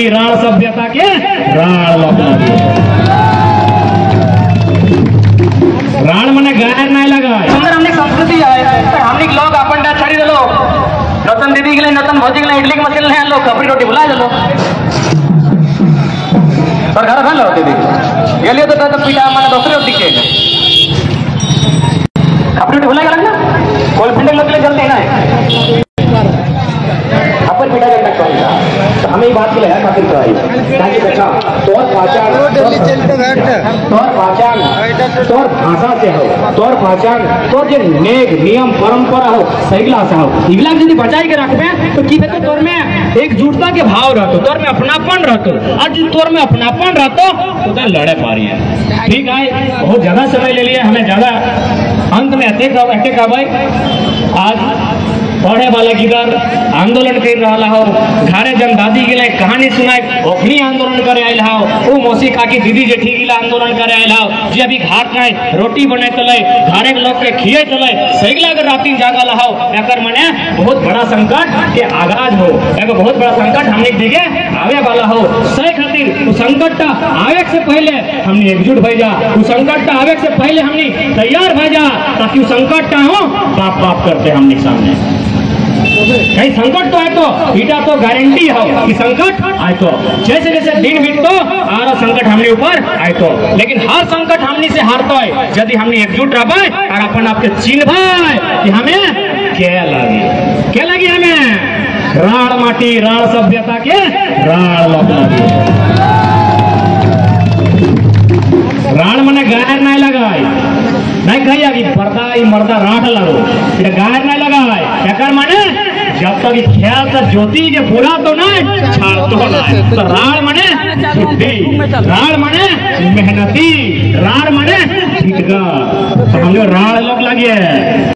राण सभ्यता के राण लोग राण मने गायर नहीं लगा सुंदर हमने संस्कृति है हमने लोग अपन डा छड़ी दलो नतन दीदी के लिए नतन भौजी के लिए इडली की मशीन ले लोग कपड़ी रोटी बुला दलो और घर खा लो दीदी ये लिए तो पीटा माने दूसरे रोटी के कपड़ी रोटी बुला कर ना कोल पिंडे लोग के लिए जल्दी ना है अपन पीटा करना चाहिए तो हमें ये बात के लिए खातिर कराई ताकि देखा तौर पहचान तौर भाषा से हो तौर पहचान तौर जो नेक नियम परंपरा हो सहीला से हो इगला यदि बचाई के रखबे तो की बेटा तौर में एकजुटता के भाव रहतो तौर में अपनापन रहतो आज तौर में अपनापन रहतो तो लड़े पा रही है। ठीक है बहुत ज्यादा समय ले लिया हमें ज्यादा अंत में अटैक आवे आज पढ़े वाले किधर आंदोलन कर रहा हो घरे जन दादी के लिए कहानी सुनाए ओखनी आंदोलन करे आयल हो वो मौसी काकी दीदी जेठी गिला आंदोलन करे आयल हो जे अभी घाट में रोटी बने तले घरे के लोग के खिए तले सहीला के राती जागल हो एकर माने बहुत बड़ा संकट के आगाज हो एगो बहुत बड़ा संकट हमने दिखे आवे वाला हो सही खातिर उस संकट आवे से पहले हमने एकजुट भई जा उस संकट आवे से पहले हमने तैयार भई जा ताकि उस संकट हो बाप बाप करते हमने सामने कहीं संकट तो है तो बेटा तो गारंटी हो कि संकट आए तो जैसे जैसे दिन बीतो आरो संकट हमने ऊपर आए तो लेकिन हर संकट हमने से हारता है यदि हमने एकजुट रहे और अपन आपके चिन्ह कि हमें क्या लगे हमें राण माटी राण सभ्यता के राण लोग राण मने गायर नहीं लगाए नहीं कही अभी पर्दा मर्दा राठ लगो गायर नहीं लगाए एकर माने जब तक ख्याल से ज्योति के पूरा तो नहीं छाड़ तो नहीं तो राण मने छुट्टी राण मने मेहनती राण मने हम लोग राण लोग लगे